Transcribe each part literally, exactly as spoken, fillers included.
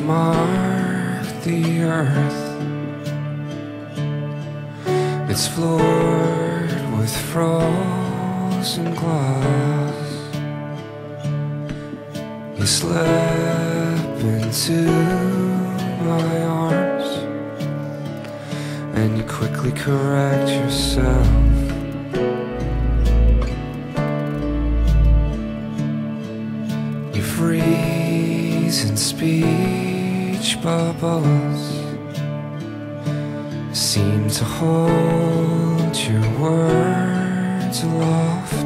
marked the earth. It's floored with frozen glass. You slip into my arms, and you quickly correct yourself. You freeze in speech bubbles, seem to hold your words aloft.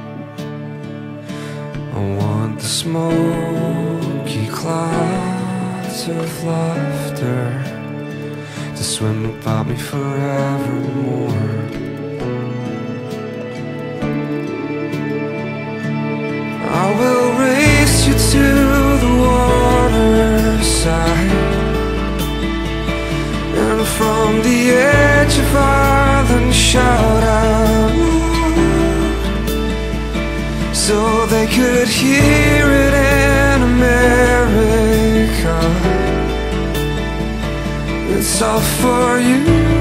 I want the smoky clouds of laughter to swim about me forevermore. I will race you to the waterside, and from the edge of Ireland shout out, so they could hear it in America. It's all for you.